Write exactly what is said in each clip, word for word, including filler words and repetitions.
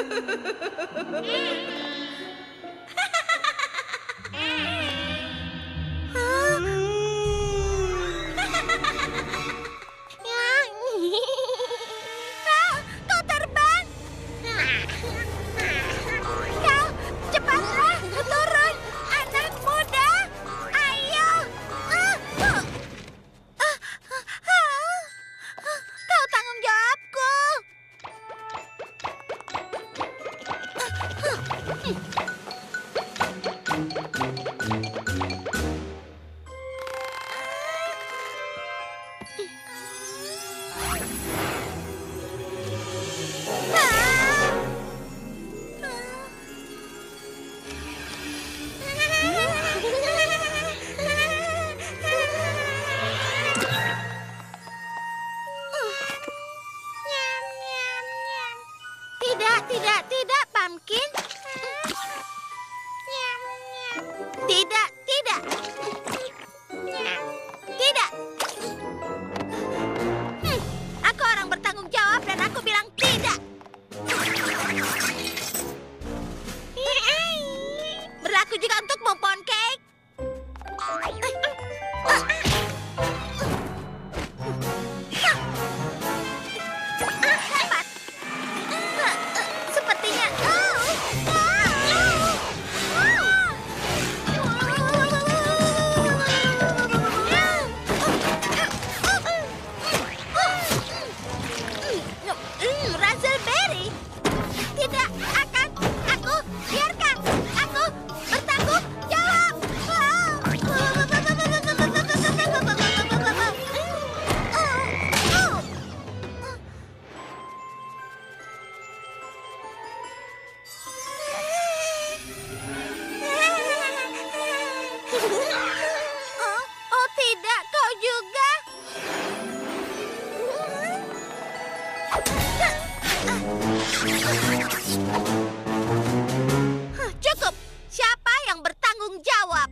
Kau terbang. Kau cepatlah turun, anak muda. Ayo. Kau tanggung jawabku. Tidak, tidak, tidak, Pumpkin. Tidak, tidak. Tidak. Hmm, aku orang bertanggung jawab dan aku bilang tidak. Berlaku juga untukmu, Pancake. Hebat. Sepertinya. Hmm, Raspberry. Tidak akan aku biarkan. Aku bertanggung jawab. Oh, oh tidak, kau juga. Huh, Cukup. Siapa yang bertanggung jawab?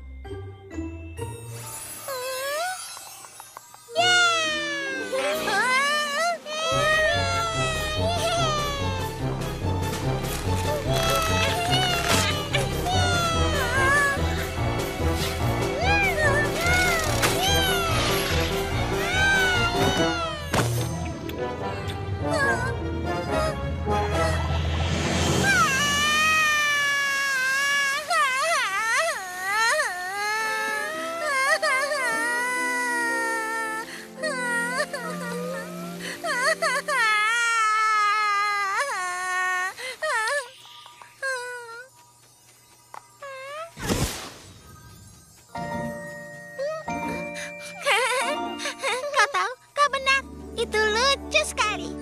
Kau tahu, kau benar. Itu lucu sekali.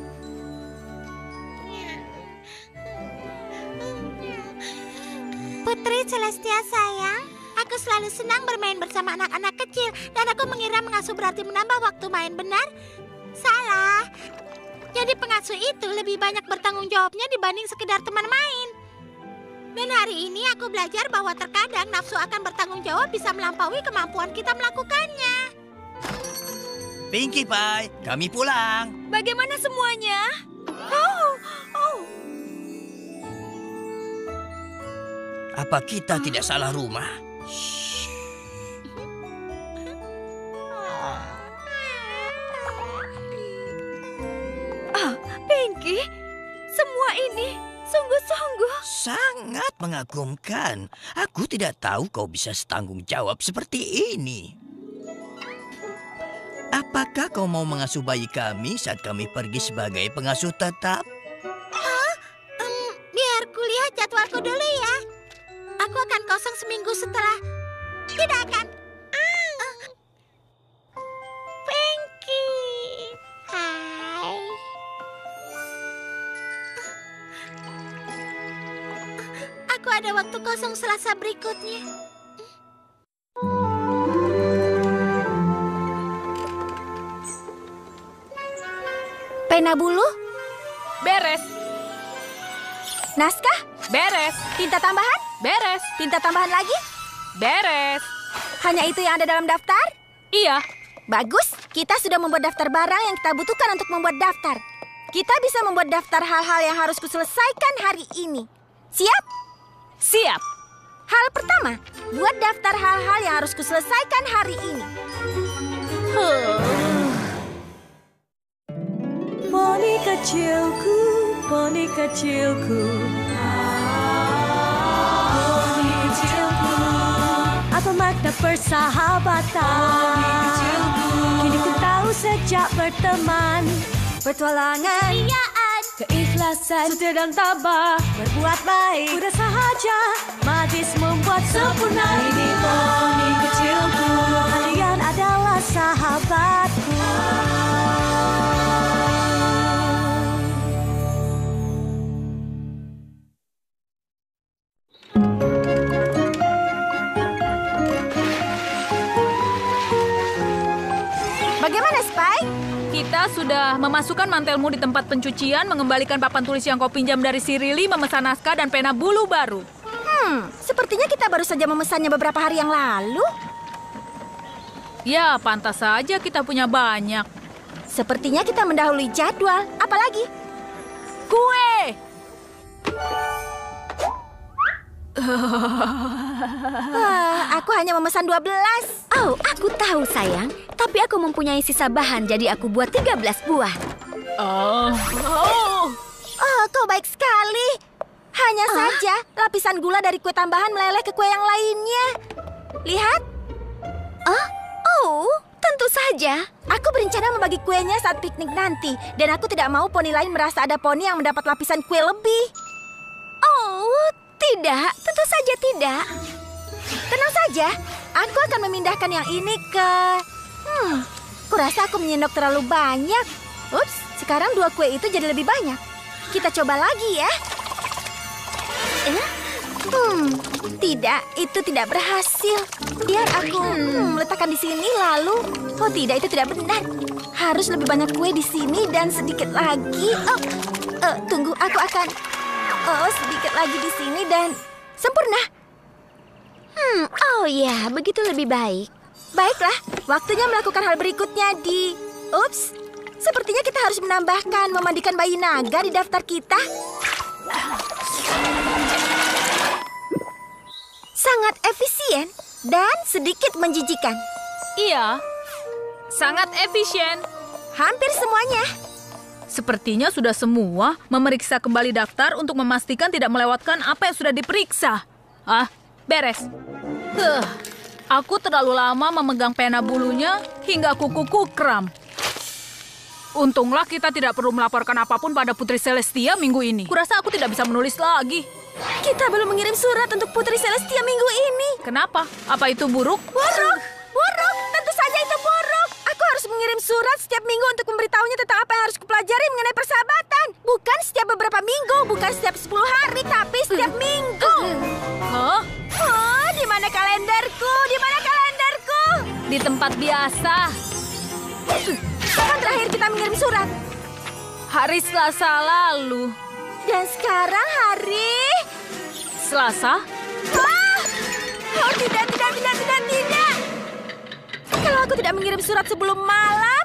Putri Celestia sayang, aku selalu senang bermain bersama anak-anak kecil dan aku mengira mengasuh berarti menambah waktu main, benar? Salah. Jadi pengasuh itu lebih banyak bertanggung jawabnya dibanding sekedar teman main. Dan hari ini aku belajar bahwa terkadang nafsu akan bertanggung jawab bisa melampaui kemampuan kita melakukannya. Pinkie Pie, kami pulang. Bagaimana semuanya? Oh, oh. Apa kita tidak salah rumah? Ah, Pinkie, semua ini sungguh-sungguh. Sangat mengagumkan. Aku tidak tahu kau bisa setanggung jawab seperti ini. Apakah kau mau mengasuh bayi kami saat kami pergi sebagai pengasuh tetap? Hah? Um, biar kulihat jadwalku dulu ya. Aku akan kosong seminggu setelah. Tidak akan. Uh, Pinkie. Hai. Aku ada waktu kosong Selasa berikutnya. Pena bulu? Beres, Naskah? beres, Tinta tambahan? beres, Tinta tambahan lagi? beres. Hanya itu yang ada dalam daftar? Iya, Bagus, kita sudah membuat daftar barang yang kita butuhkan untuk membuat daftar. Kita bisa membuat daftar hal-hal yang harus kuselesaikan hari ini. Siap? Siap. Hal pertama, buat daftar hal-hal yang harus kuselesaikan hari ini. Poni kecilku, poni kecilku. Poni kecilku. Apa makna persahabatan? Kini ku tahu sejak berteman. Petualangan, riaan, keikhlasan, setia dan tabah, berbuat baik, mudah sahaja, majlis membuat sempurna. Ini poni kecilku, kalian adalah sahabatku. Bagaimana, Spike? Kita sudah memasukkan mantelmu di tempat pencucian, mengembalikan papan tulis yang kau pinjam dari si Rili, memesan naskah dan pena bulu baru. Hmm, sepertinya kita baru saja memesannya beberapa hari yang lalu. Ya, pantas saja kita punya banyak. Sepertinya kita mendahului jadwal. Apalagi? Kue! Ah, aku hanya memesan dua belas. Oh, aku tahu sayang. Tapi aku mempunyai sisa bahan, jadi aku buat tiga belas buah. Oh. Oh. Oh, kau baik sekali. Hanya saja lapisan gula dari kue tambahan meleleh ke kue yang lainnya. Lihat. Oh, oh, tentu saja. Aku berencana membagi kuenya saat piknik nanti. Dan aku tidak mau poni lain merasa ada poni yang mendapat lapisan kue lebih. Oh, tidak. Tentu saja tidak. Tenang saja. Aku akan memindahkan yang ini ke... Hmm, kurasa aku menyendok terlalu banyak. Ups, sekarang dua kue itu jadi lebih banyak. Kita coba lagi ya. Eh? Hmm, tidak, itu tidak berhasil. Biar aku hmm, letakkan di sini lalu. Oh tidak, itu tidak benar. Harus lebih banyak kue di sini dan sedikit lagi. Oh, uh, tunggu, aku akan. Oh, sedikit lagi di sini dan sempurna. Hmm, oh ya, begitu lebih baik. Baiklah, waktunya melakukan hal berikutnya di... Ups, sepertinya kita harus menambahkan memandikan bayi naga di daftar kita. Sangat efisien dan sedikit menjijikan. Iya, sangat efisien. Hampir semuanya. Sepertinya sudah semua. Memeriksa kembali daftar untuk memastikan tidak melewatkan apa yang sudah diperiksa. Ah, beres. Huh. Aku terlalu lama memegang pena bulunya hingga kukuku kram. Untunglah kita tidak perlu melaporkan apapun pada Putri Celestia minggu ini. Kurasa aku tidak bisa menulis lagi. Kita belum mengirim surat untuk Putri Celestia minggu ini. Kenapa? Apa itu buruk? Buruk! Buruk! Tentu saja itu buruk! Aku harus mengirim surat setiap minggu untuk memberitahunya tentang apa yang harus kupelajari mengenai persahabatan. Bukan setiap beberapa minggu, bukan setiap sepuluh hari, tapi setiap minggu. Hah? Oh, di mana kalenderku? Di mana kalenderku? Di tempat biasa. Kapan terakhir kita mengirim surat? Hari Selasa lalu. Dan sekarang hari... Selasa? Ah! Oh, tidak, tidak, tidak, tidak, tidak. Kalau aku tidak mengirim surat sebelum malam...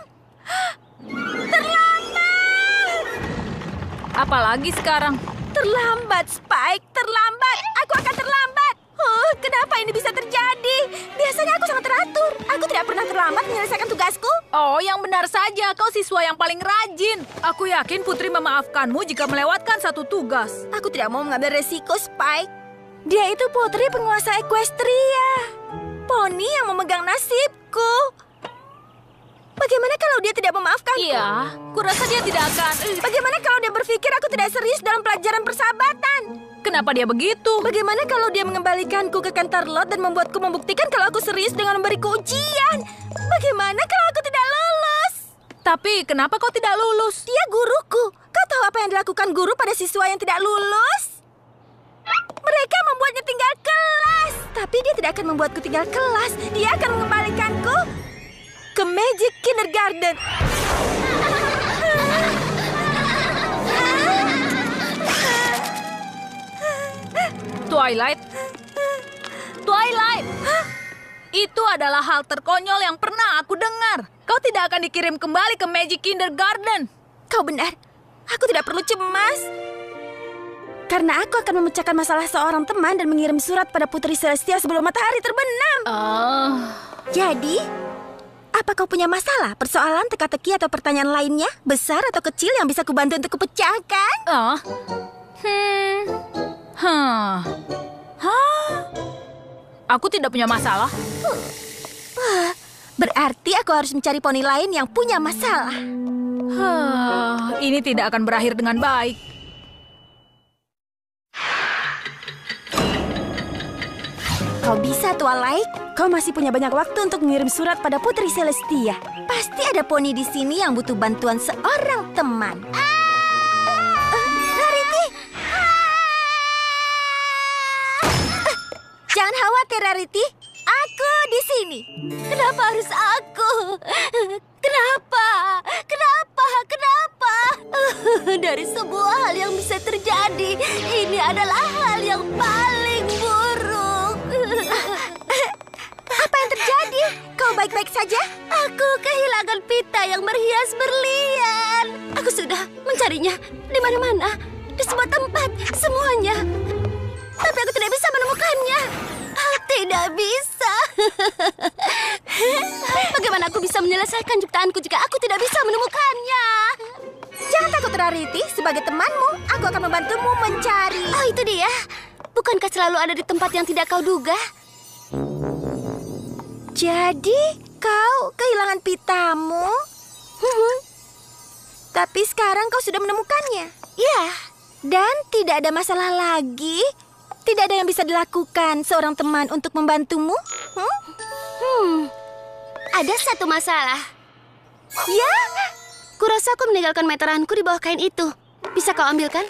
Terlambat! Apalagi sekarang? Terlambat, Spike. Terlambat. Aku akan terlambat. Oh, kenapa ini bisa terjadi? Biasanya aku sangat teratur. Aku tidak pernah terlambat menyelesaikan tugasku. Oh, yang benar saja. Kau siswa yang paling rajin. Aku yakin Putri memaafkanmu jika melewatkan satu tugas. Aku tidak mau mengambil resiko, Spike. Dia itu putri penguasa Equestria. Poni yang memegang nasibku. Bagaimana kalau dia tidak memaafkanku? Iya, kurasa dia tidak akan... Bagaimana kalau dia berpikir aku tidak serius dalam pelajaran persahabatan? Kenapa dia begitu? Bagaimana kalau dia mengembalikanku ke Canterlot dan membuatku membuktikan kalau aku serius dengan memberiku ujian? Bagaimana kalau aku tidak lulus? Tapi kenapa kau tidak lulus? Dia guruku. Kau tahu apa yang dilakukan guru pada siswa yang tidak lulus? Mereka membuatnya tinggal kelas. Tapi dia tidak akan membuatku tinggal kelas. Dia akan mengembalikanku ke Magic Kindergarten. Twilight? Twilight! Itu adalah hal terkonyol yang pernah aku dengar. Kau tidak akan dikirim kembali ke Magic Kindergarten. Kau benar. Aku tidak perlu cemas. Karena aku akan memecahkan masalah seorang teman dan mengirim surat pada Putri Celestia sebelum matahari terbenam. Oh. Jadi, apa kau punya masalah, persoalan, teka-teki atau pertanyaan lainnya, besar atau kecil yang bisa kubantu untuk kupecahkan? Oh. Hmm. Hah. Hah. Aku tidak punya masalah. Wah, berarti aku harus mencari poni lain yang punya masalah. Hah, ini tidak akan berakhir dengan baik. Kau bisa, Twilight. Kau masih punya banyak waktu untuk mengirim surat pada Putri Celestia. Pasti ada poni di sini yang butuh bantuan seorang teman. Ah! Rarity! Ah! Jangan khawatir, Rarity. Aku di sini. Kenapa harus aku? Kenapa? Kenapa? Kenapa? Dari semua hal yang bisa terjadi, ini adalah hal yang paling buruk. Apa yang terjadi? Kau baik-baik saja? Aku kehilangan pita yang berhias berlian. Aku sudah mencarinya di mana-mana, di semua tempat, semuanya. Tapi aku tidak bisa menemukannya. Aku tidak bisa. Bagaimana aku bisa menyelesaikan ciptaanku jika aku tidak bisa menemukannya? Jangan takut, Rarity. Sebagai temanmu, aku akan membantumu mencari. Oh, itu dia. Bukankah selalu ada di tempat yang tidak kau duga? Jadi, kau kehilangan pitamu? Hmm. Tapi sekarang kau sudah menemukannya? Ya. Dan tidak ada masalah lagi? Tidak ada yang bisa dilakukan seorang teman untuk membantumu? Hmm? Hmm. Ada satu masalah. Ya? Kurasa aku meninggalkan meteranku di bawah kain itu. Bisa kau ambilkan?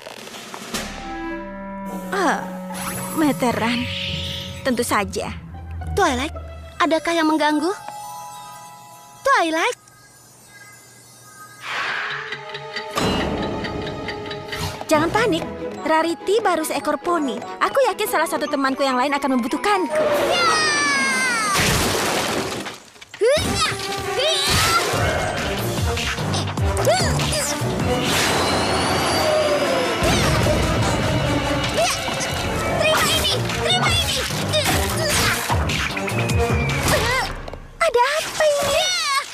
Ah, meteran. Tentu saja. Twilight, adakah yang mengganggu? Twilight? Jangan panik. Rarity baru seekor poni. Aku yakin salah satu temanku yang lain akan membutuhkanku. Ya! Terima ini! Terima ini! Ada apa ini?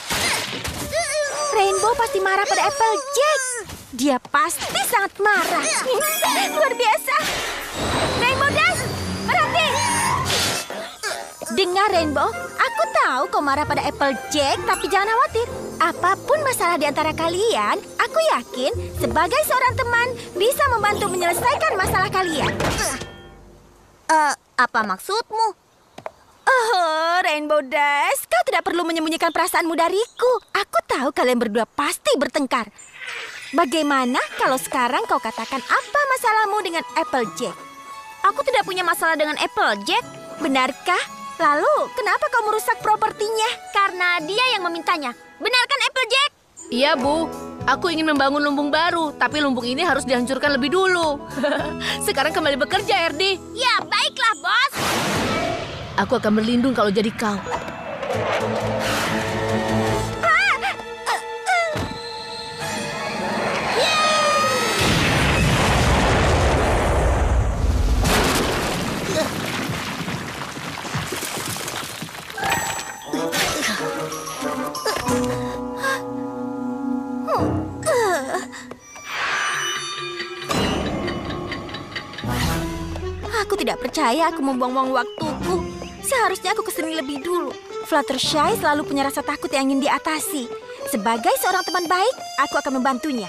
Rainbow pasti marah pada Applejack. Dia pasti sangat marah. Luar biasa. Rainbow Dash, berhenti. Dengar, Rainbow. Aku tahu kau marah pada Applejack, tapi jangan khawatir. Apapun masalah di antara kalian, aku yakin sebagai seorang teman bisa membantu menyelesaikan masalah kalian. Eh, uh, apa maksudmu? Oh, Rainbow Dash, kau tidak perlu menyembunyikan perasaanmu dariku. Aku tahu kalian berdua pasti bertengkar. Bagaimana kalau sekarang kau katakan apa masalahmu dengan Applejack? Aku tidak punya masalah dengan Applejack. Benarkah? Lalu, kenapa kau merusak propertinya? Karena dia yang memintanya. Benarkan, Applejack? Iya, Bu. Aku ingin membangun lumbung baru, tapi lumbung ini harus dihancurkan lebih dulu. Sekarang kembali bekerja, R D. Ya, baiklah, Bos. Aku akan berlindung kalau jadi kau. Aku tidak percaya aku membuang-buang waktuku. Seharusnya aku kesini lebih dulu. Fluttershy selalu punya rasa takut yang ingin diatasi. Sebagai seorang teman baik, aku akan membantunya.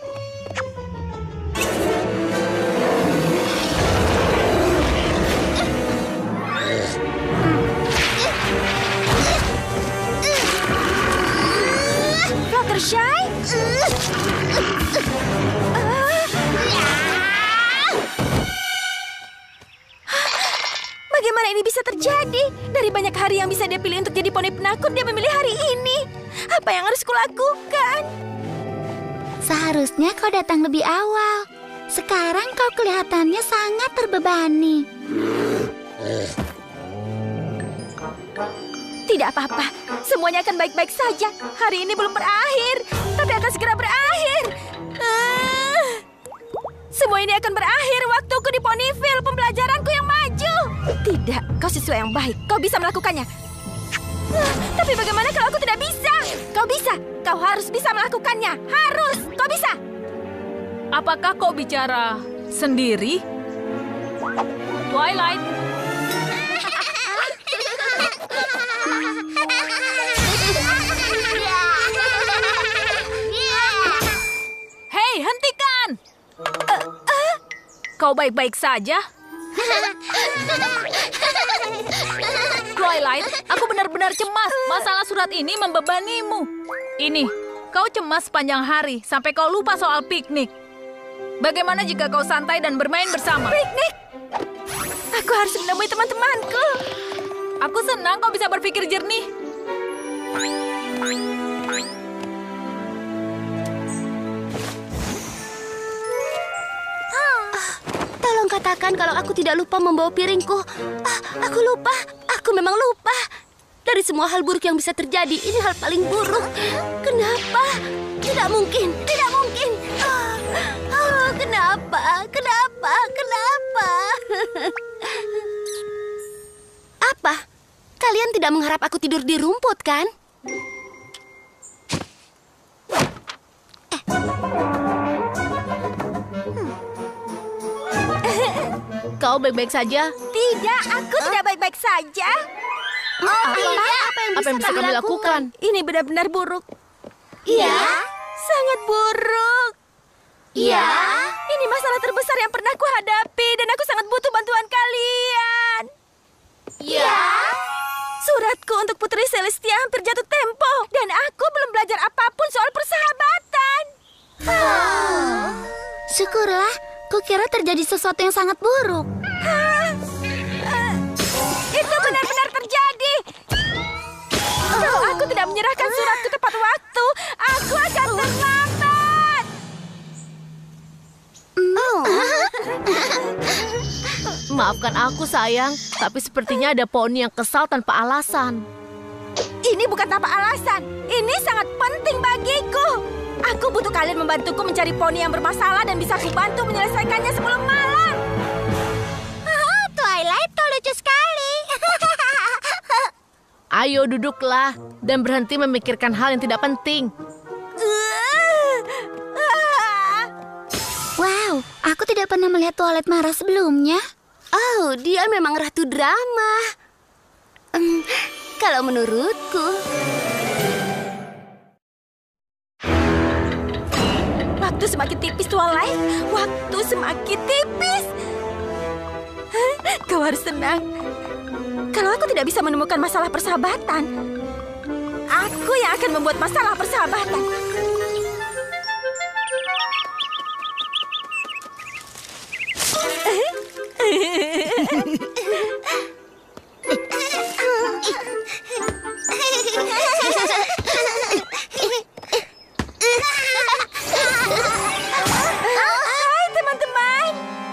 Fluttershy? Bagaimana ini bisa terjadi? Dari banyak hari yang bisa dia pilih untuk jadi poni penakut, dia memilih hari ini. Apa yang harus kulakukan? Seharusnya kau datang lebih awal. Sekarang kau kelihatannya sangat terbebani. Tidak apa-apa, semuanya akan baik-baik saja. Hari ini belum berakhir, tapi akan segera berakhir. Ah! Semua ini akan berakhir waktuku di Ponyville, pembelajaranku yang maju. Tidak, kau siswa yang baik. Kau bisa melakukannya. Tapi bagaimana kalau aku tidak bisa? Kau bisa. Kau harus bisa melakukannya. Harus. Kau bisa. Apakah kau bicara sendiri? Twilight. Hei, hentikan! Uh, uh. Kau baik-baik saja? Twilight, aku benar-benar cemas. Masalah surat ini membebanimu. Ini, kau cemas sepanjang hari sampai kau lupa soal piknik. Bagaimana jika kau santai dan bermain bersama? Piknik? Aku harus menemui teman-temanku. Aku senang kau bisa berpikir jernih. Tolong katakan kalau aku tidak lupa membawa piringku. Ah, aku lupa. Aku memang lupa. Dari semua hal buruk yang bisa terjadi, ini hal paling buruk. Kenapa? Tidak mungkin. Tidak mungkin. Ah, ah, kenapa? Kenapa? Kenapa? Apa? Kalian tidak mengharap aku tidur di rumput, kan? Kau baik-baik saja? Tidak, aku tidak baik-baik saja. Oh, Apa? tidak. Apa yang Apa yang bisa kami lakukan? Ini benar-benar buruk. Iya? Sangat buruk. Iya? Ini masalah terbesar yang pernah ku hadapi dan aku sangat butuh bantuan kalian. Iya? Suratku untuk Putri Celestia hampir jatuh tempo dan aku belum belajar apapun soal persahabatan. Syukurlah, kukira terjadi sesuatu yang sangat buruk. Itu benar-benar terjadi. Kalau aku tidak menyerahkan suratku tepat waktu, aku akan terlambat. Maafkan aku, sayang. Tapi sepertinya ada poni yang kesal tanpa alasan. Ini bukan tanpa alasan. Ini sangat penting bagiku. Aku butuh kalian membantuku mencari poni yang bermasalah dan bisa kubantu menyelesaikannya sebelum malam. Oh, Twilight, kau lucu sekali. Ayo duduklah dan berhenti memikirkan hal yang tidak penting. Wow, aku tidak pernah melihat Twilight marah sebelumnya. Oh, dia memang ratu drama. Hmm, kalau menurutku. Waktu semakin tipis, Twilight. Waktu semakin tipis. Kau harus tenang. Kalau aku tidak bisa menemukan masalah persahabatan, aku yang akan membuat masalah persahabatan. Hai teman-teman.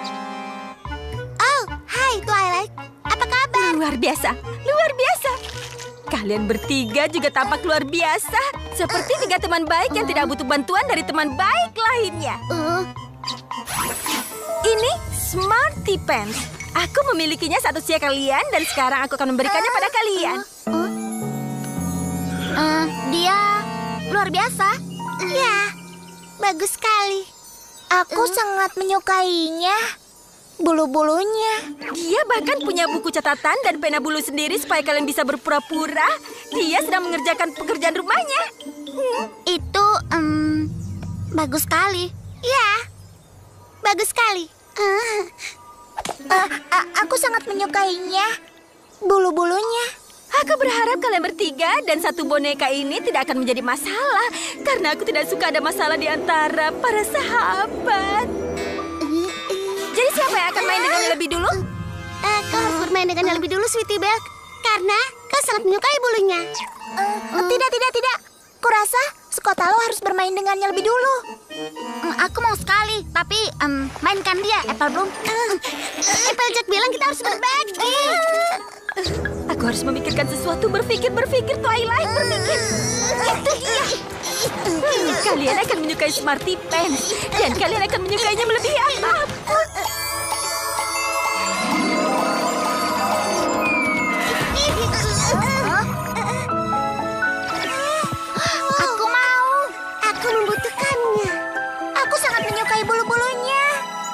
Oh, hai Twilight. Apa kabar? Luar biasa, luar biasa. Kalian bertiga juga tampak luar biasa. Seperti tiga teman baik yang tidak butuh bantuan dari teman baik lainnya. Uh, Ini Smarty Pants. Aku memilikinya satu usia kalian dan sekarang aku akan memberikannya pada kalian. uh, dia luar biasa. Ya, bagus sekali. Aku sangat menyukainya. Bulu-bulunya. Dia bahkan punya buku catatan dan pena bulu sendiri supaya kalian bisa berpura-pura dia sedang mengerjakan pekerjaan rumahnya. Itu um, bagus sekali. Ya, bagus sekali. Uh, uh, uh, aku sangat menyukainya. Bulu-bulunya. Aku berharap kalian bertiga dan satu boneka ini tidak akan menjadi masalah karena aku tidak suka ada masalah di antara para sahabat. Jadi siapa yang akan main dengannya lebih dulu? Uh, kau harus bermain dengannya lebih dulu, Sweetie Belle. Karena kau sangat menyukai bulunya. Uh, Tidak, tidak, tidak. Kurasa Skotalo harus bermain dengannya lebih dulu. Um, aku mau sekali, tapi um, mainkan dia, Apple Bloom. Uh, Applejack bilang kita harus berbagi. Aku harus memikirkan sesuatu, berpikir, berpikir, Twilight, berpikir. Itu dia. Hmm, kalian akan menyukai Smarty Pants. Dan kalian akan menyukainya melebihi apapun. Aku mau. Aku membutuhkannya. Aku sangat menyukai bulu-bulunya.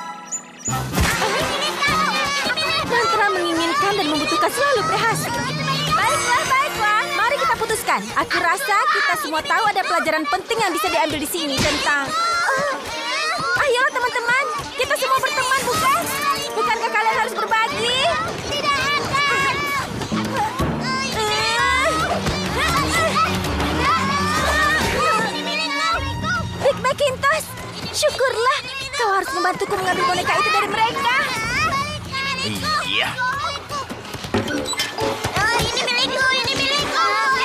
Mantra menginginkan dan membutuhkan selalu berhasil. Baiklah, baiklah. Mari kita putuskan. Aku rasa kita semua tahu ada pelajaran penting yang bisa diambil di sini tentang... Ayolah teman-teman, kita semua berteman, bukan? Bukankah kalian harus berbagi? Tidak akan. Big Macintosh, syukurlah kau harus membantuku mengambil boneka itu dari mereka. Iya. Ini milikku, ini milikku.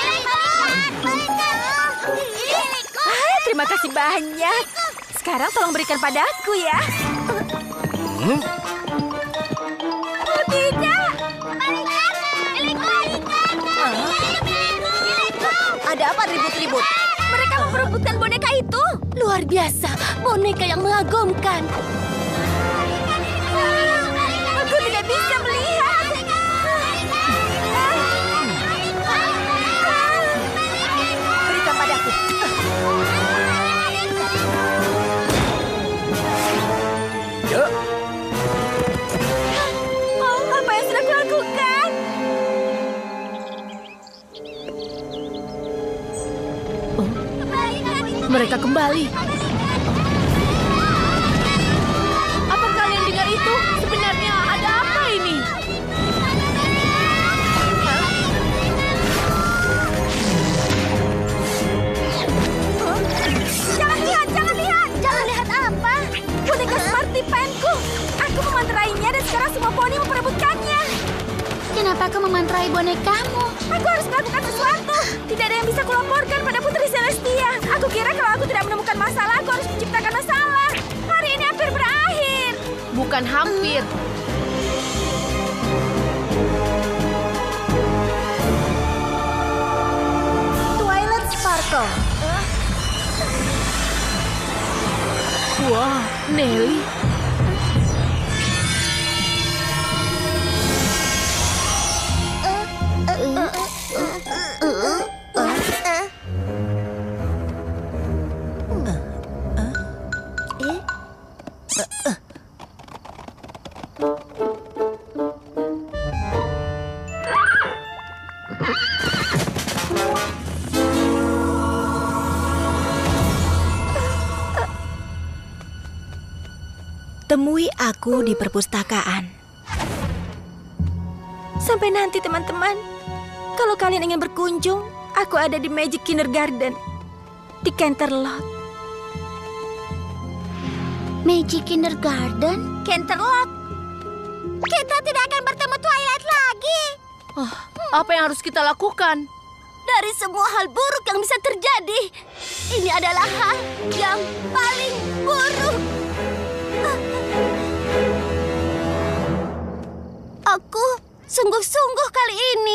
Ah, terima kasih banyak. Sekarang tolong berikan padaku ya. Hmm? Oh tidak. Ada apa ribut-ribut? Mereka memperebutkan boneka itu. Luar biasa, boneka yang mengagumkan. Aku tidak bisa melihat. Berikan padaku. Ya. Oh, apa yang sudah kulakukan? Mereka kembali. Apa kalian dengar itu? Sebenarnya ada apa ini? Jangan lihat, jangan lihat. Jangan lihat apa? Boneka Smarty Pants-ku. Aku memantrainya dan sekarang semua poni memperebutkannya. Kenapa kau memantrai bonekamu? Aku harus melakukan sesuatu. Tidak ada yang bisa kulaporkan pada Putri Celestia. Aku kira kalau aku tidak menemukan masalah, aku harus menciptakan masalah. Hari ini hampir berakhir. Bukan hampir. Twilight Sparkle. Wah, Nelly. Temui aku di perpustakaan. Sampai nanti teman-teman. Kalau kalian ingin berkunjung, aku ada di Magic Kindergarten di Canterlot. Magic Kindergarten? Canterlot. Kita tidak akan bertemu Twilight lagi. Oh, apa yang harus kita lakukan? Dari semua hal buruk yang bisa terjadi, ini adalah hal yang paling buruk. Aku sungguh-sungguh kali ini.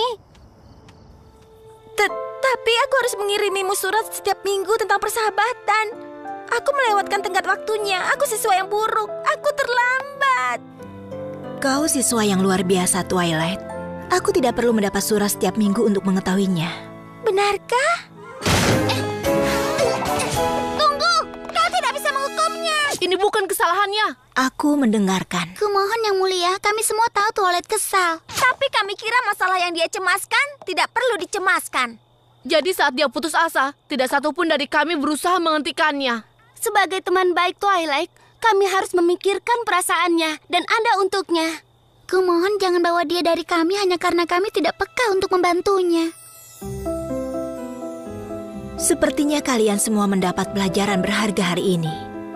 Tetapi aku harus mengirimimu surat setiap minggu tentang persahabatan. Aku melewatkan tenggat waktunya. Aku siswa yang buruk. Aku terlambat. Kau siswa yang luar biasa, Twilight. Aku tidak perlu mendapat surat setiap minggu untuk mengetahuinya. Benarkah? Tunggu, kau tidak bisa menghukumnya. Ini bukan kesalahannya. Aku mendengarkan. Kumohon yang mulia, kami semua tahu Twilight kesal. Tapi kami kira masalah yang dia cemaskan tidak perlu dicemaskan. Jadi saat dia putus asa, tidak satupun dari kami berusaha menghentikannya. Sebagai teman baik Twilight, kami harus memikirkan perasaannya dan ada untuknya. Kumohon jangan bawa dia dari kami hanya karena kami tidak peka untuk membantunya. Sepertinya kalian semua mendapat pelajaran berharga hari ini.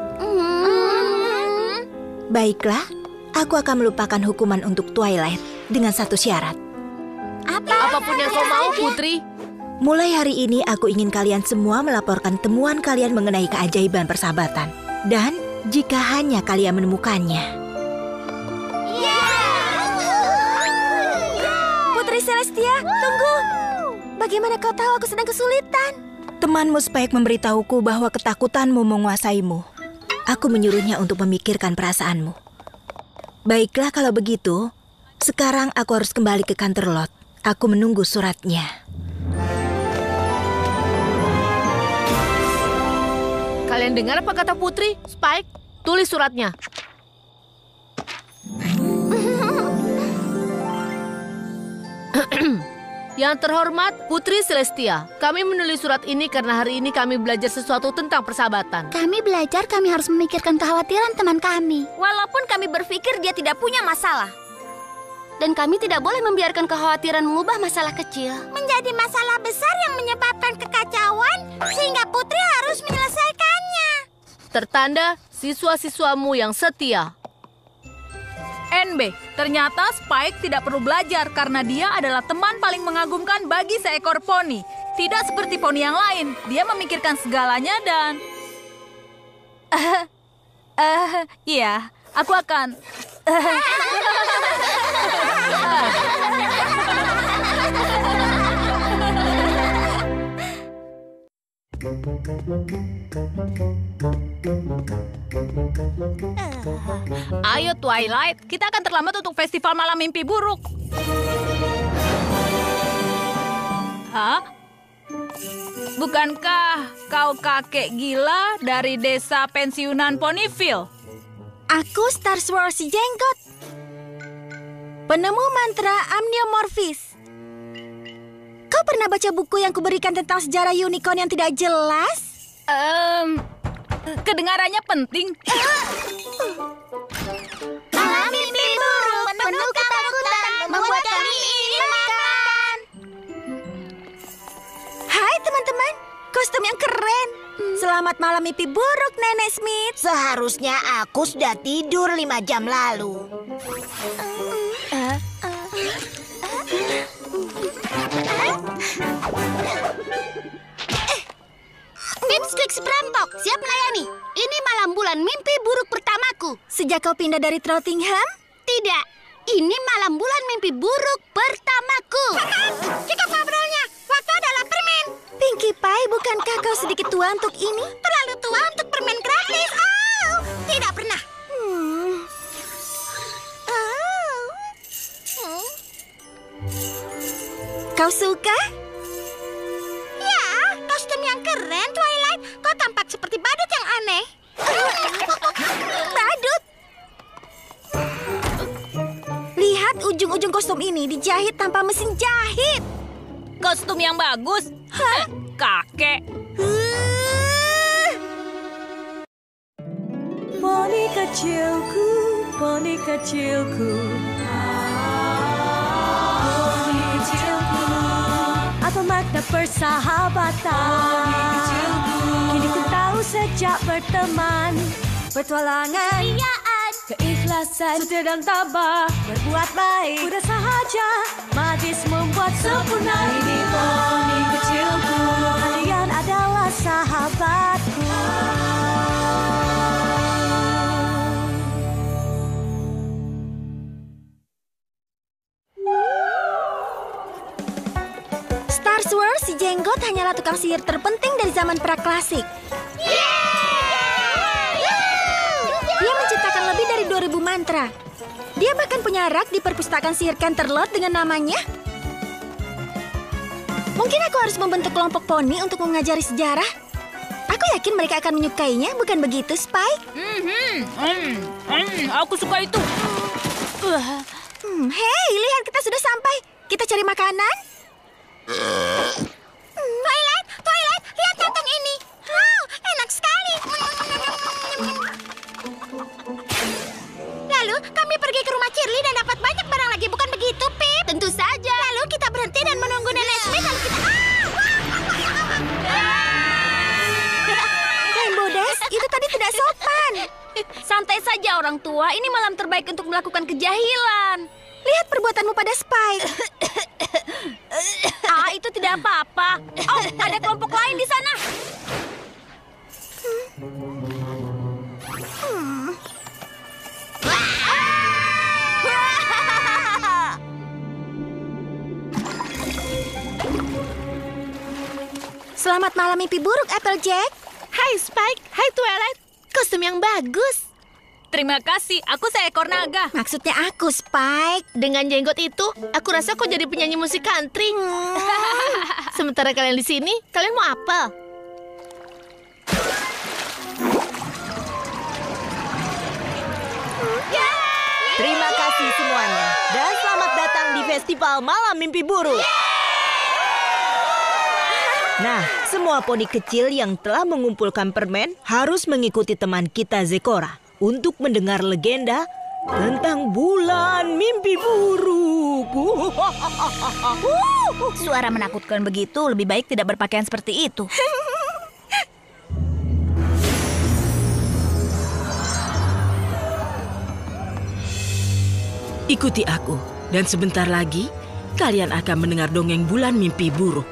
Hmm. Baiklah, aku akan melupakan hukuman untuk Twilight dengan satu syarat. Apa? Apapun yang kau mau, Putri. Mulai hari ini aku ingin kalian semua melaporkan temuan kalian mengenai keajaiban persahabatan. Dan jika hanya kalian menemukannya. Yeah! Putri Celestia, tunggu. Bagaimana kau tahu aku sedang kesulitan? Temanmu Spike memberitahuku bahwa ketakutanmu menguasaimu. Aku menyuruhnya untuk memikirkan perasaanmu. Baiklah kalau begitu, sekarang aku harus kembali ke kantor Lot. Aku menunggu suratnya. Kalian dengar apa kata Putri? Spike, tulis suratnya. Yang terhormat Putri Celestia, kami menulis surat ini karena hari ini kami belajar sesuatu tentang persahabatan. Kami belajar kami harus memikirkan kekhawatiran teman kami. Walaupun kami berpikir dia tidak punya masalah. Dan kami tidak boleh membiarkan kekhawatiran mengubah masalah kecil. Menjadi masalah besar yang menyebabkan kekacauan, sehingga Putri harus menyelesaikannya. Tertanda siswa-siswamu yang setia. N B, ternyata Spike tidak perlu belajar karena dia adalah teman paling mengagumkan bagi seekor poni. Tidak seperti poni yang lain, dia memikirkan segalanya dan... Eh, uh, iya, aku akan... Ayo Twilight, kita akan terlambat untuk festival malam mimpi buruk. Hah? Bukankah kau kakek gila dari desa pensiunan Ponyville? Aku Star Swirl si Jenggot, penemu mantra amniomorfis. Kau pernah baca buku yang kuberikan tentang sejarah unicorn yang tidak jelas? Um, kedengarannya penting. Malam mimpi buruk, penuh ketakutan, membuat kami ingin makan. Hai teman-teman, kostum yang keren. Selamat malam mimpi buruk, Nenek Smith. Seharusnya aku sudah tidur lima jam lalu. Pipsqueak si perampok, siap melayani. Ini malam bulan mimpi buruk pertamaku. Sejak kau pindah dari Trottingham? Tidak, ini malam bulan mimpi buruk pertamaku. Cukup ngobrolnya, waktu adalah permen. Pinkie Pie, bukankah kau sedikit tua untuk ini? Terlalu tua untuk permen gratis. Oh, tidak pernah. Hmm. Oh. Hmm. Kau suka? Ya, kostum yang keren, Twilight. Kau tampak seperti badut yang aneh. Badut? Lihat ujung-ujung kostum ini dijahit tanpa mesin jahit. Kostum yang bagus? Hah? Kakek. Poni kecilku, poni kecilku. Poni kecilku. Apa makna persahabatan? Poni kecilku. Kini ku tahu sejak berteman, petualangan, keriaan, keikhlasan, setia dan tabah, berbuat baik, mudah sahaja, magis membuat sempurna. Ini poni kecilku, kalian adalah sahabatku. Star Swirl si Jenggot hanyalah tukang sihir terpenting dari zaman praklasik. Dia menciptakan lebih dari dua ribu mantra. Dia bahkan punya rak di perpustakaan sihir Canterlot dengan namanya. Mungkin aku harus membentuk kelompok poni untuk mengajari sejarah. Aku yakin mereka akan menyukainya, bukan begitu, Spike? Mm-hmm. Mm, mm, aku suka itu. Uh. Hmm, hei, lihat kita sudah sampai. Kita cari makanan. Twilight, Twilight, lihat kantong ini. Wow, enak sekali. Lalu kami pergi ke rumah Shirley dan dapat banyak barang lagi, bukan begitu, Pip? Tentu saja. Lalu kita berhenti dan menunggu Nenek Smith, lalu kita... Rainbow Dash, itu tadi tidak sopan. Santai saja orang tua, ini malam terbaik untuk melakukan kejahilan. Lihat perbuatanmu pada Spike. Ah, itu tidak apa-apa. Oh, ada kelompok lain di sana. Hmm. Selamat malam mimpi buruk, Applejack. Hai Spike, hai Twilight. Kostum yang bagus. Terima kasih, aku seekor naga. Maksudnya aku, Spike. Dengan jenggot itu, aku rasa kau jadi penyanyi musik country. Sementara kalian di sini, kalian mau apa? Terima kasih semuanya. Dan selamat datang di Festival Malam Mimpi Buruk. Nah, semua poni kecil yang telah mengumpulkan permen harus mengikuti teman kita Zekora untuk mendengar legenda tentang bulan mimpi buruk. Suara menakutkan begitu, lebih baik tidak berpakaian seperti itu. Ikuti aku, dan sebentar lagi kalian akan mendengar dongeng bulan mimpi buruk.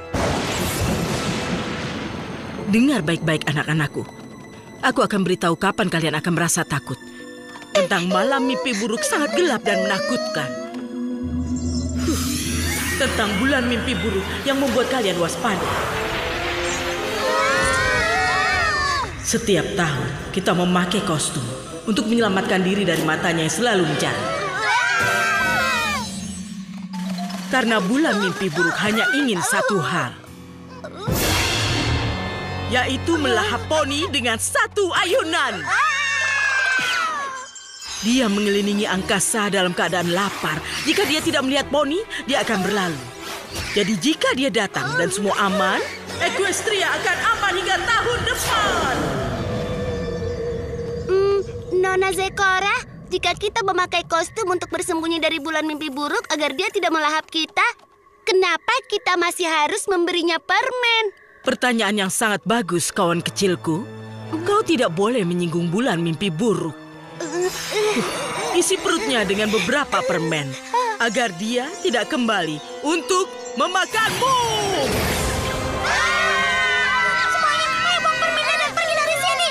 Dengar baik-baik anak-anakku. Aku akan beritahu kapan kalian akan merasa takut. Tentang malam mimpi buruk sangat gelap dan menakutkan. Huh. Tentang bulan mimpi buruk yang membuat kalian waspada. Setiap tahun kita memakai kostum untuk menyelamatkan diri dari matanya yang selalu mencari. Karena bulan mimpi buruk hanya ingin satu hal, yaitu melahap poni dengan satu ayunan. Dia mengelilingi angkasa dalam keadaan lapar. Jika dia tidak melihat poni, dia akan berlalu. Jadi jika dia datang dan semua aman, Equestria akan aman hingga tahun depan. Hmm, Nona Zekora, jika kita memakai kostum untuk bersembunyi dari bulan mimpi buruk agar dia tidak melahap kita, kenapa kita masih harus memberinya permen? Pertanyaan yang sangat bagus, kawan kecilku. Kau tidak boleh menyinggung bulan mimpi buruk. Isi perutnya dengan beberapa permen agar dia tidak kembali untuk memakanmu. Semuanya, ayo buang permennya dan pergi dari sini.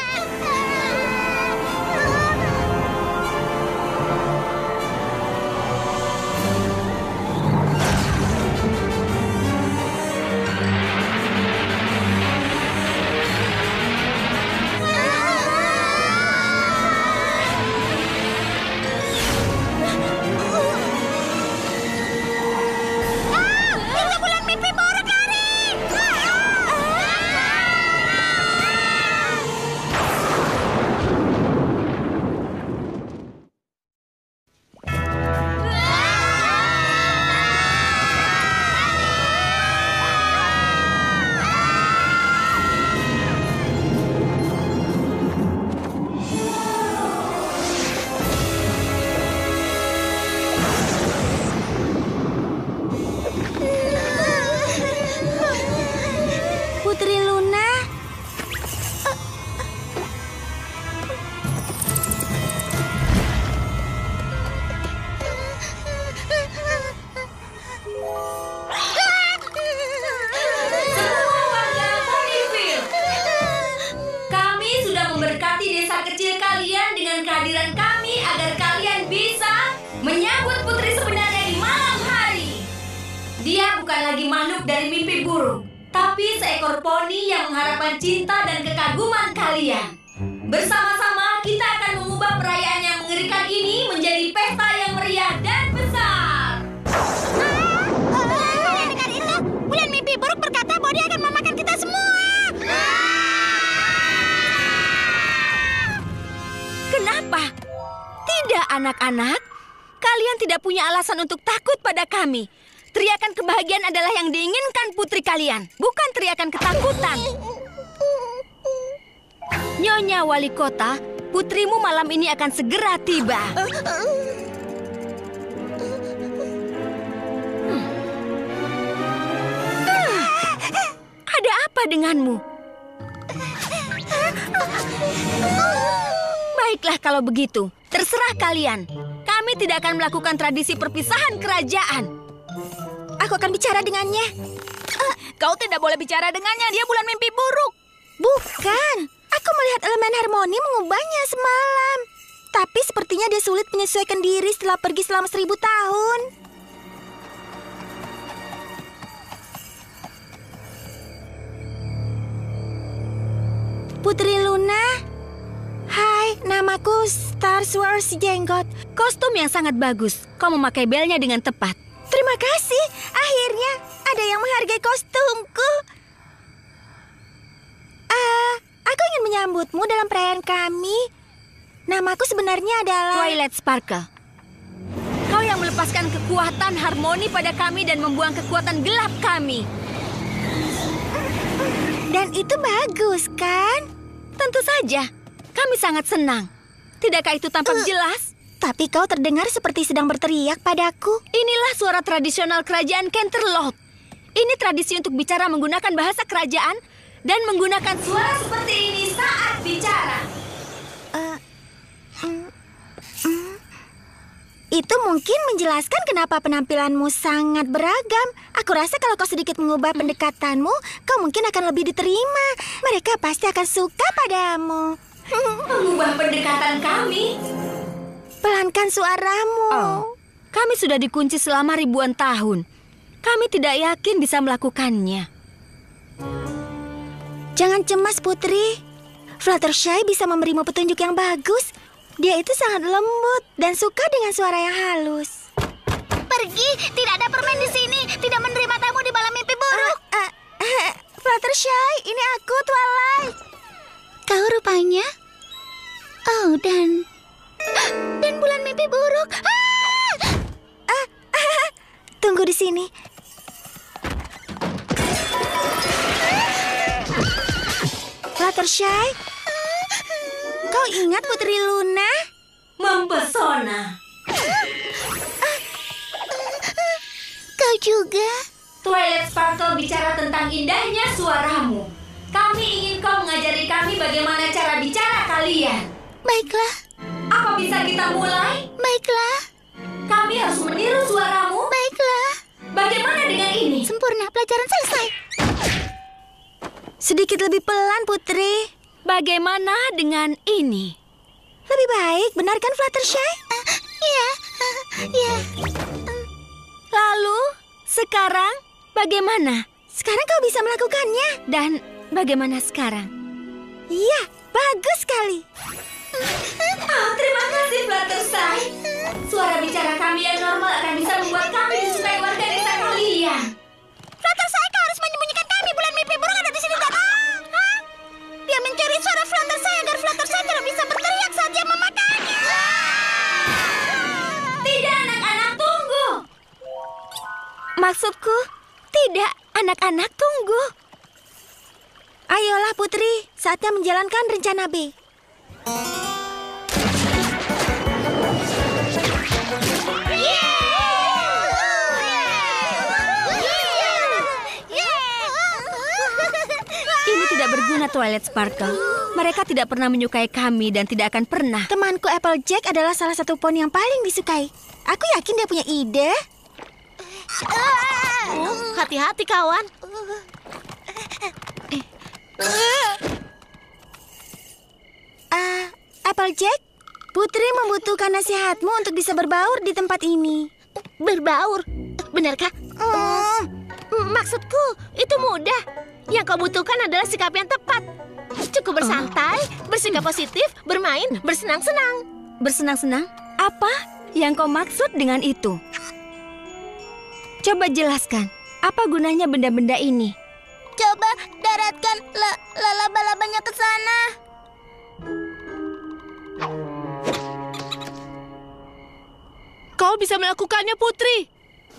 Putri Luna. Kami sudah memberkati desa kecil kalian dengan kehadiran kami agar kalian bisa menyambut putri sebenarnya di malam hari. Dia bukan lagi makhluk dari mimpi buruk, tapi seekor poni yang mengharapkan cinta dan kekaguman kalian. Bersama-sama kita akan mengubah perayaan yang mengerikan ini menjadi pesta yang meriah dan besar. Kalian dengar itu? Bulan mimpi buruk berkata bahwa dia akan memakan kita semua. Kenapa? Tidak, anak-anak. Kalian tidak punya alasan untuk takut pada kami. Teriakan kebahagiaan adalah yang diinginkan putri kalian, bukan teriakan ketakutan. Nyonya Wali Kota, putrimu malam ini akan segera tiba. Hmm. Ah, ada apa denganmu? Baiklah kalau begitu, terserah kalian. Kami tidak akan melakukan tradisi perpisahan kerajaan. Aku akan bicara dengannya. Uh, kau tidak boleh bicara dengannya, dia bulan mimpi buruk. Bukan, aku melihat elemen harmoni mengubahnya semalam. Tapi sepertinya dia sulit menyesuaikan diri setelah pergi selama seribu tahun. Putri Luna. Hai, namaku Star Swirls Jenggot. Kostum yang sangat bagus. Kau memakai belnya dengan tepat. Terima kasih. Akhirnya ada yang menghargai kostumku. Uh, aku ingin menyambutmu dalam perayaan kami. Namaku sebenarnya adalah Twilight Sparkle. Kau yang melepaskan kekuatan harmoni pada kami dan membuang kekuatan gelap kami. Dan itu bagus, kan? Tentu saja. Kami sangat senang. Tidakkah itu tampak uh, jelas? Tapi kau terdengar seperti sedang berteriak padaku. Inilah suara tradisional kerajaan Canterlot. Ini tradisi untuk bicara menggunakan bahasa kerajaan dan menggunakan suara seperti ini saat bicara. Uh, mm, mm. Itu mungkin menjelaskan kenapa penampilanmu sangat beragam. Aku rasa kalau kau sedikit mengubah pendekatanmu, kau mungkin akan lebih diterima. Mereka pasti akan suka padamu. Mengubah pendekatan kami? Pelankan suaramu. Oh, kami sudah dikunci selama ribuan tahun. Kami tidak yakin bisa melakukannya. Jangan cemas, Putri. Fluttershy bisa memberimu petunjuk yang bagus. Dia itu sangat lembut dan suka dengan suara yang halus. Pergi, tidak ada permen di sini. Tidak menerima tamu di malam mimpi buruk. Uh, uh, uh, Fluttershy, ini aku, Twilight. Kau rupanya? Oh, dan... Dan bulan mimpi buruk. Ah! Uh, uh, tunggu di sini. Fluttershy, kau ingat Putri Luna? Mempesona. Kau juga? Twilight Sparkle bicara tentang indahnya suaramu. Kami ingin kau mengajari kami bagaimana cara bicara kalian. Baiklah. Apa bisa kita mulai? Baiklah. Kami harus meniru suaramu. Baiklah. Bagaimana dengan ini? Sempurna, pelajaran selesai. Sedikit lebih pelan, Putri. Bagaimana dengan ini? Lebih baik, benar kan Fluttershy? Iya, iya. Lalu, sekarang bagaimana? Sekarang kau bisa melakukannya. Dan bagaimana sekarang? Iya, bagus sekali. Oh, terima kasih, Fluttershy. Suara bicara kami yang normal akan bisa membuat kami disukai warga desa kalian. Fluttershy, kau harus menyembunyikan kami. Bulan mimpi buruk ada di sini. Hah? Dia mencuri suara Fluttershy agar Fluttershy tidak bisa berteriak saat dia memakannya. Tidak, anak-anak, tunggu. Maksudku, tidak, anak-anak, tunggu. Ayolah, Putri. Saatnya menjalankan rencana B. Ini tidak berguna, Twilight Sparkle. Mereka tidak pernah menyukai kami dan tidak akan pernah. Temanku Applejack adalah salah satu poni yang paling disukai. Aku yakin dia punya ide. Oh, hati-hati, kawan. Uh, Applejack, Putri membutuhkan nasihatmu untuk bisa berbaur di tempat ini. Berbaur? Benarkah? Hmm, maksudku, itu mudah. Yang kau butuhkan adalah sikap yang tepat. Cukup bersantai, bersikap positif, bermain, bersenang-senang. Bersenang-senang? Apa yang kau maksud dengan itu? Coba jelaskan, apa gunanya benda-benda ini? Coba daratkan laba-labanya ke sana. Kau bisa melakukannya, Putri.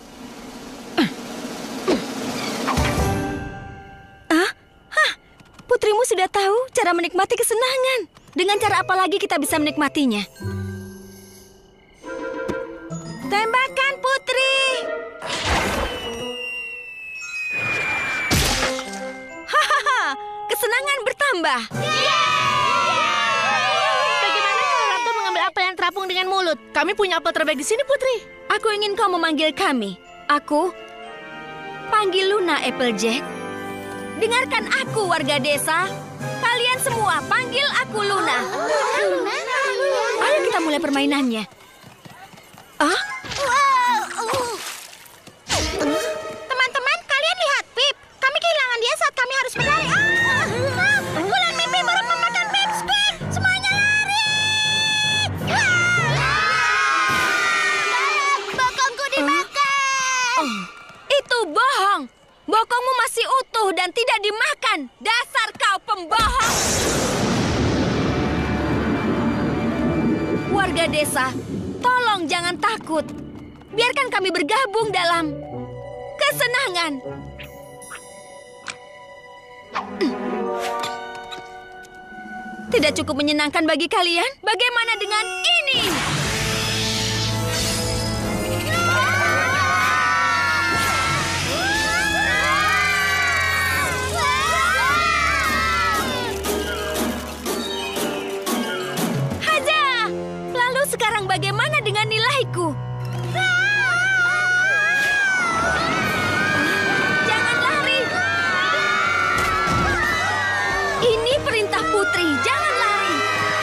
Ah, hah, putrimu sudah tahu cara menikmati kesenangan. Dengan cara apa lagi kita bisa menikmatinya? Tembakan, Putri! Hahaha, kesenangan bertambah. Bagaimana kalau Ratu mengambil apel yang terapung dengan mulut? Kami punya apel terbaik di sini, Putri. Aku ingin kau memanggil kami. Aku panggil Luna, Applejack. Dengarkan aku, warga desa. Kalian semua panggil aku Luna. Luna? Ayo kita mulai permainannya. Ah? Teman-teman, kalian lihat Pip. Kami kehilangan dia saat kami harus berlari. Ah, ah, bulan mimpi buruk memakan Oh, itu bohong. Bokongmu masih utuh dan tidak dimakan. Dasar kau pembohong. Warga desa, tolong jangan takut. Biarkan kami bergabung dalam kesenangan. Tidak cukup menyenangkan bagi kalian? Bagaimana dengan ini? Haja! Lalu sekarang bagaimana dengan nilaiku? Jangan lari! Ini perintah putri, jangan lari!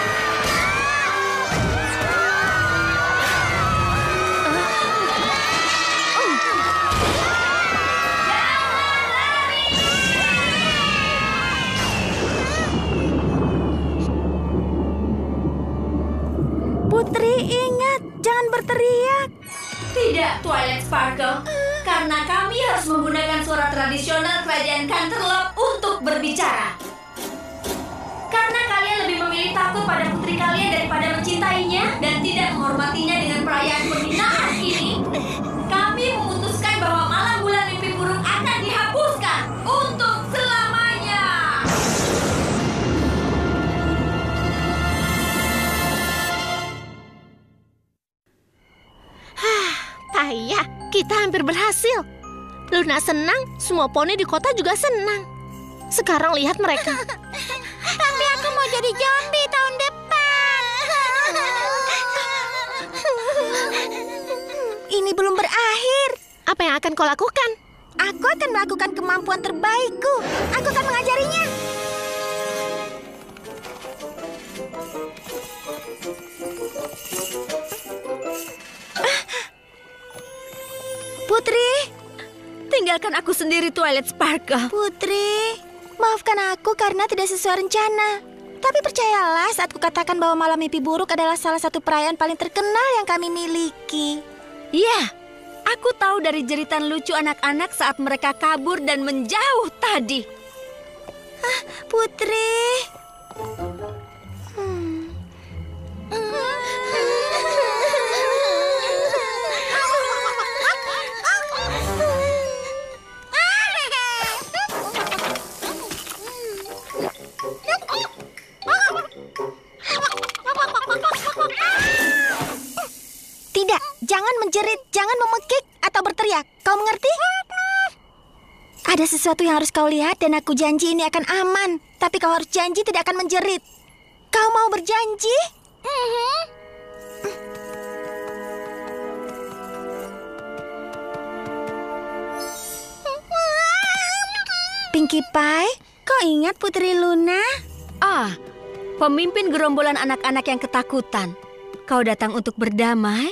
Putri, ingat, jangan berteriak. Tidak, Twilight Sparkle. Karena kami harus menggunakan suara tradisional kerajaan Canterlot untuk berbicara. Karena kalian lebih memilih takut pada putri kalian daripada mencintainya dan tidak menghormatinya dengan perayaan penghinaan ini, kami memutuskan bahwa malam bulan mimpi buruk akan dihapuskan untuk selamanya. Payah, kita hampir berhasil. Luna senang, semua poni di kota juga senang. Sekarang lihat mereka. Tapi aku mau jadi zombie tahun depan. Ini belum berakhir. Apa yang akan kau lakukan? Aku akan melakukan kemampuan terbaikku. Aku akan mengajarinya. Putri, tinggalkan aku sendiri, Twilight Sparkle. Putri, maafkan aku karena tidak sesuai rencana. Tapi percayalah saat kukatakan bahwa malam mimpi buruk adalah salah satu perayaan paling terkenal yang kami miliki. Ya, aku tahu dari jeritan lucu anak-anak saat mereka kabur dan menjauh tadi. Ah, Putri. Hmm. Tidak, jangan menjerit, jangan memekik atau berteriak. Kau mengerti? Ada sesuatu yang harus kau lihat dan aku janji ini akan aman. Tapi kau harus janji tidak akan menjerit. Kau mau berjanji? Mm-hmm. Pinkie Pie, kau ingat Putri Luna? Ah, pemimpin gerombolan anak-anak yang ketakutan. Kau datang untuk berdamai?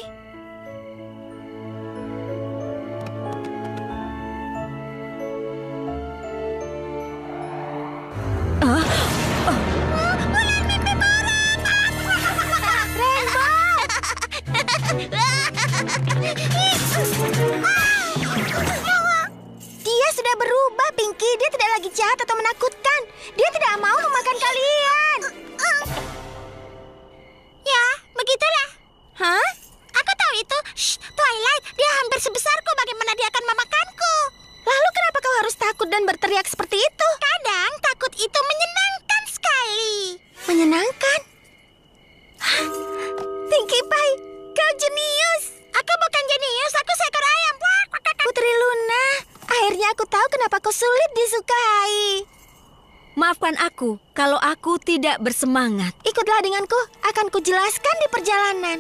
Ah, oh. Bulan mimpi buruk. Rainbow! Dia sudah berubah, Pinkie. Dia tidak lagi jahat atau menakutkan. Dia tidak mau memakan kalian. Ya, begitulah. Hah? Aku tahu itu. Shh, Twilight, dia hampir sebesarku. Bagaimana dia akan memakanku? Lalu kenapa kau harus takut dan berteriak seperti itu? Kadang takut itu menyenangkan sekali. Menyenangkan? Hah? Pinkie Pie, kau jenius. Aku bukan jenius, aku seekor ayam. Putri Luna, akhirnya aku tahu kenapa kau sulit disukai. Maafkan aku kalau aku tidak bersemangat. Ikutlah denganku, akan kujelaskan di perjalanan.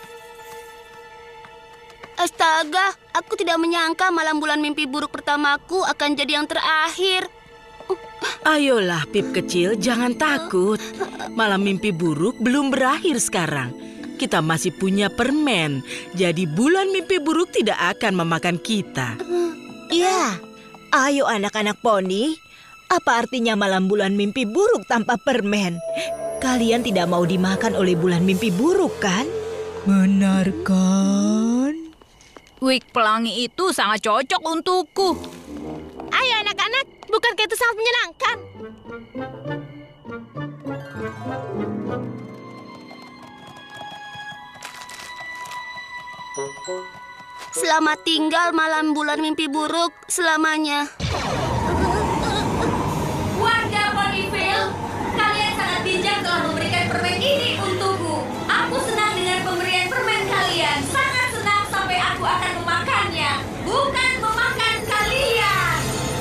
Astaga, aku tidak menyangka malam bulan mimpi buruk pertamaku akan jadi yang terakhir. Ayolah, Pip kecil, jangan takut. Malam mimpi buruk belum berakhir sekarang. Kita masih punya permen, jadi bulan mimpi buruk tidak akan memakan kita. Ya, ayo anak-anak poni. Apa artinya malam bulan mimpi buruk tanpa permen? Kalian tidak mau dimakan oleh bulan mimpi buruk, kan? Benar kan? Wig pelangi itu sangat cocok untukku. Ayo anak-anak, bukankah itu sangat menyenangkan? Selamat tinggal malam bulan mimpi buruk selamanya. Warga Ponyville, kalian sangat bijak telah memberikan permen ini untukku. Aku senang dengan pemberian permen kalian. Sangat senang sampai aku akan memakannya. Bukan memakan kalian.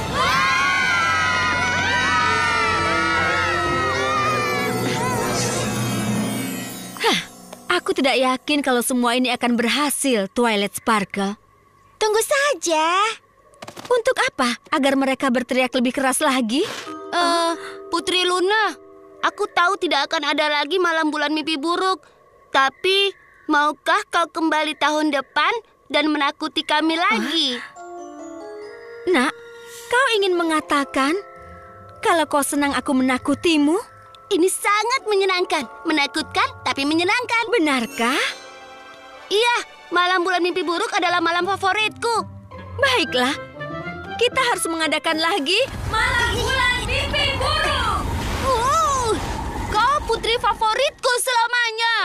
Hah, aku tidak yakin kalau semua ini akan berhasil, Twilight Sparkle. Tunggu saja. Untuk apa? Agar mereka berteriak lebih keras lagi? Eh, Putri Luna, aku tahu tidak akan ada lagi malam bulan mimpi buruk. Tapi, maukah kau kembali tahun depan dan menakuti kami lagi? Nak, kau ingin mengatakan kalau kau senang aku menakutimu? Ini sangat menyenangkan. Menakutkan, tapi menyenangkan. Benarkah? Iya, malam bulan mimpi buruk adalah malam favoritku. Baiklah, kita harus mengadakan lagi Malam bulan mimpi buruk. Uh, kau putri favoritku selamanya.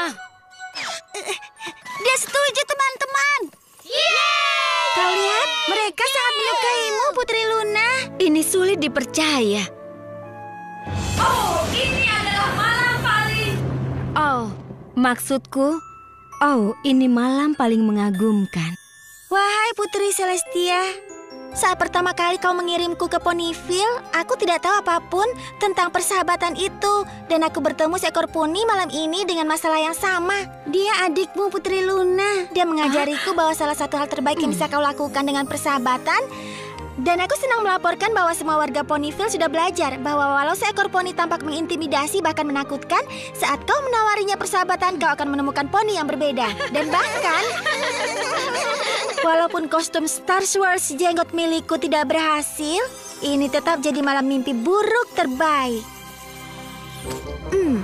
Dia setuju, teman-teman. Yeay! Kau lihat, mereka sangat menyukaimu, Putri Luna. Ini sulit dipercaya. Oh, ini adalah malam paling... Oh, maksudku, oh, ini malam paling mengagumkan. Wahai Putri Celestia, saat pertama kali kau mengirimku ke Ponyville, aku tidak tahu apapun tentang persahabatan itu. Dan aku bertemu seekor poni malam ini dengan masalah yang sama. Dia adikmu, Putri Luna. Dia mengajariku bahwa salah satu hal terbaik yang bisa kau lakukan dengan persahabatan. Dan aku senang melaporkan bahwa semua warga Ponyville sudah belajar bahwa walau seekor poni tampak mengintimidasi bahkan menakutkan, saat kau menawarinya persahabatan, kau akan menemukan poni yang berbeda. Dan bahkan, walaupun kostum Star Wars jenggot milikku tidak berhasil, ini tetap jadi malam mimpi buruk terbaik. Hmm.